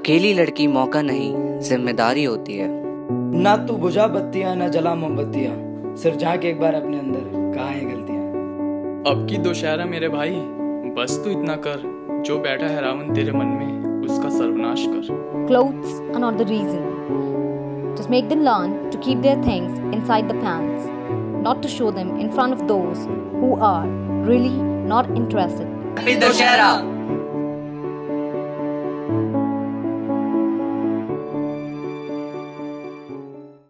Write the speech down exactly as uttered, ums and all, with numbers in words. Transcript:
अकेली लड़की मौका नहीं जिम्मेदारी होती है। ना तू बुझा बत्तियां ना जला मोमबत्तियां, सिर्फ झांक एक बार अपने अंदर, कहाँ है गलतियां। अब की दोशहरा मेरे भाई, बस तू इतना कर, जो बैठा है रावण तेरे मन में उसका सर्वनाश कर। Clothes are not the reason. Just make them learn to keep their things inside the pants, not to show them in front of those who are really not interested. Happy Dussehra!